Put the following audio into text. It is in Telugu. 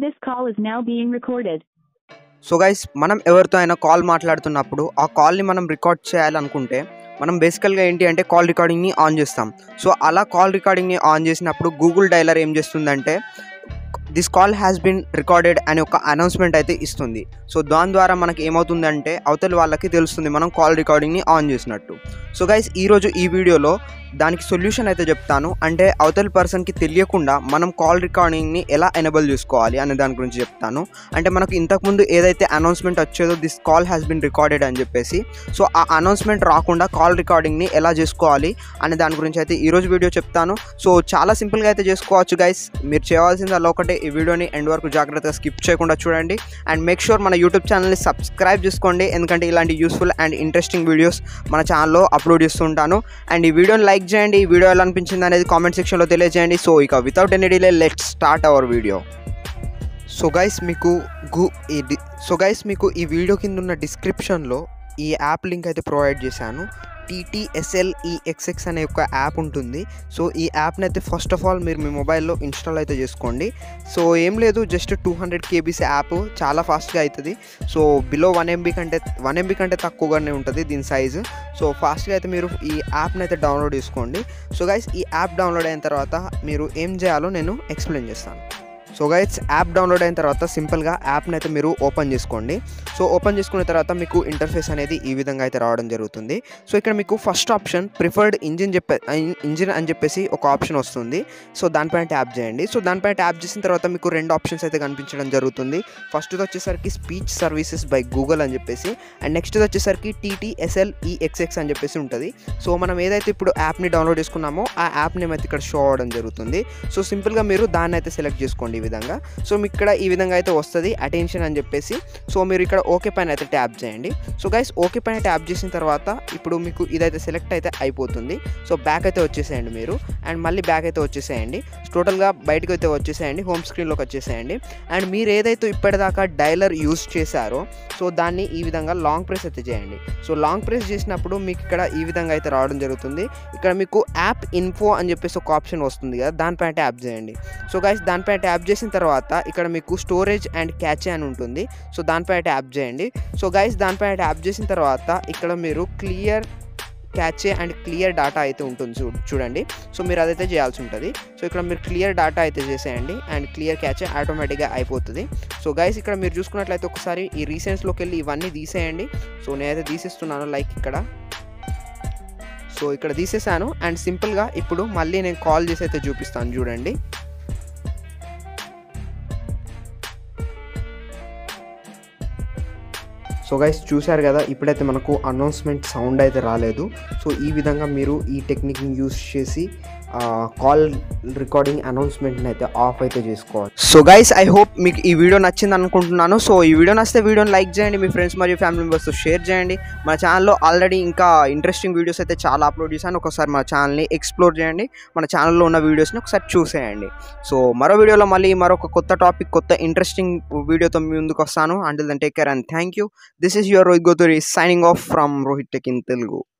This call is now being recorded. So guys మనం ఎవరితో అయినా కాల్ మాట్లాడుతున్నప్పుడు ఆ కాల్ని మనం రికార్డ్ చేయాలనుకుంటే మనం బేసికల్గా ఏంటి అంటే కాల్ రికార్డింగ్ని ఆన్ చేస్తాం. సో అలా కాల్ రికార్డింగ్ని ఆన్ చేసినప్పుడు గూగుల్ డైలర్ ఏం చేస్తుందంటే this call has been recorded అనే ఒక అనౌన్స్మెంట్ అయితే ఇస్తుంది. సో దాని ద్వారా మనకి ఏమవుతుందంటే అవతల వాళ్ళకి తెలుస్తుంది మనం కాల్ రికార్డింగ్ని ఆన్ చేసినట్టు. సో గైస్ ఈరోజు ఈ వీడియోలో దానికి సొల్యూషన్ అయితే చెప్తాను. అంటే అవతల పర్సన్కి తెలియకుండా మనం కాల్ రికార్డింగ్ని ఎలా ఎనేబుల్ చేసుకోవాలి అనే దాని గురించి చెప్తాను. అంటే మనకు ఇంతకుముందు ఏదైతే అనౌన్స్మెంట్ వచ్చేదో this call has been recorded అని చెప్పేసి, సో ఆ అనౌన్స్మెంట్ రాకుండా కాల్ రికార్డింగ్ని ఎలా చేసుకోవాలి అనే దాని గురించి అయితే ఈరోజు వీడియో చెప్తాను. సో చాలా సింపుల్గా అయితే చేసుకోవచ్చు గైస్. మీరు చేయవలసింది అలా ఒకటే, ఈ వీడియోని ఎండ్ వరకు జాగ్రత్తగా స్కిప్ చేయకుండా చూడండి అండ్ మేక్ షూర్ మన యూట్యూబ్ ఛానల్ని సబ్స్క్రైబ్ చేసుకోండి. ఎందుకంటే ఇలాంటి యూస్ఫుల్ అండ్ ఇంట్రెస్టింగ్ వీడియోస్ మన ఛానల్లో అప్లోడ్ చేస్తుంటాను. అండ్ ఈ వీడియోని లైక్ చేయండి, ఈ వీడియో ఎలా అనిపించింది అనేది కామెంట్ సెక్షన్లో తెలియజేయండి. సో ఇక without any delay let's start our video. So guys మీకు ఈ వీడియో కింద ఉన్న డిస్క్రిప్షన్లో ఈ యాప్ లింక్ అయితే ప్రొవైడ్ చేశాను. TTSLEXX అనే ఒక యాప్ ఉంటుంది. సో ఈ యాప్ని అయితే ఫస్ట్ ఆఫ్ ఆల్ మీరు మీ మొబైల్లో ఇన్స్టాల్ అయితే చేసుకోండి. సో ఏం లేదు, జస్ట్ 200 KB యాప్, చాలా ఫాస్ట్గా అవుతుంది. సో బిలో 1 MB కంటే తక్కువగానే ఉంటుంది దీని సైజు. సో ఫాస్ట్గా అయితే మీరు ఈ యాప్ని అయితే డౌన్లోడ్ చేసుకోండి. సో గైస్ ఈ యాప్ డౌన్లోడ్ అయిన తర్వాత మీరు ఏం చేయాలో నేను ఎక్స్ప్లెయిన్ చేస్తాను. సో గైస్ యాప్ డౌన్లోడ్ అయిన తర్వాత సింపుల్గా యాప్ని అయితే మీరు ఓపెన్ చేసుకోండి. సో ఓపెన్ చేసుకున్న తర్వాత మీకు ఇంటర్ఫేస్ అనేది ఈ విధంగా అయితే రావడం జరుగుతుంది. సో ఇక్కడ మీకు ఫస్ట్ ఆప్షన్ ప్రిఫర్డ్ ఇంజిన్ అని చెప్పేసి ఒక ఆప్షన్ వస్తుంది. సో దానిపైన ట్యాప్ చేయండి. సో దానిపైన ట్యాప్ చేసిన తర్వాత మీకు రెండు ఆప్షన్స్ అయితే కనిపించడం జరుగుతుంది. ఫస్ట్ వచ్చేసరికి స్పీచ్ సర్వీసెస్ బై గూగుల్ అని చెప్పేసి, అండ్ నెక్స్ట్ వచ్చేసరికి TTSLEXX అని చెప్పేసి ఉంటుంది. సో మనం ఏదైతే ఇప్పుడు యాప్ని డౌన్లోడ్ చేసుకున్నామో ఆ యాప్ నేమ్ అయితే ఇక్కడ షో అవ్వడం జరుగుతుంది. సో సింపుల్గా మీరు దాన్ని అయితే సెలెక్ట్ చేసుకోండి ఈ విధంగా. సో మీకు ఇక్కడ ఈ విధంగా అయితే వస్తుంది అటెన్షన్ అని చెప్పేసి. సో మీరు ఇక్కడ ఓకే పైన అయితే ట్యాప్ చేయండి. సో గైస్ ఓకే పైన ట్యాప్ చేసిన తర్వాత ఇప్పుడు మీకు ఇదైతే సెలెక్ట్ అయితే అయిపోతుంది. సో బ్యాక్ అయితే వచ్చేసేయండి మీరు, అండ్ మళ్ళీ బ్యాక్ అయితే వచ్చేసేయండి. టోటల్గా బయటకు అయితే వచ్చేసేయండి, హోమ్ స్క్రీన్లోకి వచ్చేసేయండి. అండ్ మీరు ఏదైతే ఇప్పటిదాకా డైలర్ యూజ్ చేశారో సో దాన్ని ఈ విధంగా లాంగ్ ప్రెస్ అయితే చేయండి. సో లాంగ్ ప్రెస్ చేసినప్పుడు మీకు ఇక్కడ ఈ విధంగా అయితే రావడం జరుగుతుంది. ఇక్కడ మీకు యాప్ ఇన్ఫో అని చెప్పేసి ఒక ఆప్షన్ వస్తుంది కదా, దానిపైన ట్యాప్ చేయండి. సో గైస్ దానిపైన ట్యాప్ చేసిన తర్వాత ఇక్కడ మీకు స్టోరేజ్ అండ్ క్యాచే అని ఉంటుంది. సో దానిపైన ట్యాప్ చేయండి. సో గైస్ దానిపైన ట్యాప్ చేసిన తర్వాత ఇక్కడ మీరు clear cache and clear data అయితే ఉంటుంది చూడండి. సో మీరు అదైతే చేయాల్సి ఉంటుంది. సో ఇక్కడ మీరు క్లియర్ డాటా అయితే చేసేయండి అండ్ క్లియర్ క్యాచే ఆటోమేటిక్గా అయిపోతుంది. సో గైస్ ఇక్కడ మీరు చూసుకున్నట్లయితే ఒకసారి ఈ రీసెంట్స్లోకి వెళ్ళి ఇవన్నీ తీసేయండి. సో నేనైతే తీసేస్తున్నాను లైక్ ఇక్కడ. సో ఇక్కడ తీసేసాను అండ్ సింపుల్గా ఇప్పుడు మళ్ళీ నేను కాల్ చేసి అయితే చూపిస్తాను చూడండి. సో గైస్ చూశారు కదా, ఇప్పుడైతే మనకు అనౌన్స్మెంట్ సౌండ్ అయితే రాలేదు. సో ఈ విధంగా మీరు ఈ టెక్నిక్ని యూస్ చేసి కాల్ రికార్డింగ్ అనౌన్స్మెంట్ని అయితే ఆఫ్ అయితే చేసుకోవాలి. సో గైస్ ఐ హోప్ మీకు ఈ వీడియో నచ్చింది అనుకుంటున్నాను. సో ఈ వీడియో నచ్చితే వీడియోని లైక్ చేయండి, మీ ఫ్రెండ్స్ మరియు ఫ్యామిలీ మెంబర్స్తో షేర్ చేయండి. మన ఛానల్లో ఆల్రెడీ ఇంకా ఇంట్రెస్టింగ్ వీడియోస్ అయితే చాలా అప్లోడ్ చేశాను. ఒకసారి మన ఛానల్ని ఎక్స్ప్లోర్ చేయండి, మన ఛానల్లో ఉన్న వీడియోస్ని ఒకసారి చూసేయండి. సో మరో వీడియోలో మళ్ళీ మరొక కొత్త టాపిక్, కొత్త ఇంట్రెస్టింగ్ వీడియోతో మీ ముందుకు వస్తాను. Until then take care and thank you. This is your Rohit Gothuri signing off from Rohit tech in Telugu.